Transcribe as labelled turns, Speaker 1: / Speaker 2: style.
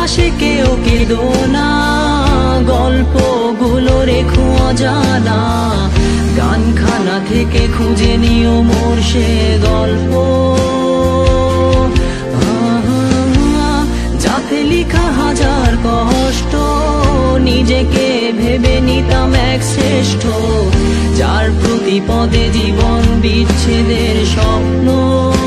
Speaker 1: পাশে কেউ কেঁদো না, গল্পগুলো রেখো অজানা, গানখানা থেকে খুঁজে নিও মোর সে গল্প, যাতে লিখা হাজার কষ্ট, নিজেকে ভেবে নিতাম এক শ্রেষ্ঠ, যার প্রতি পদে জীবন বিচ্ছেদের স্বপ্ন।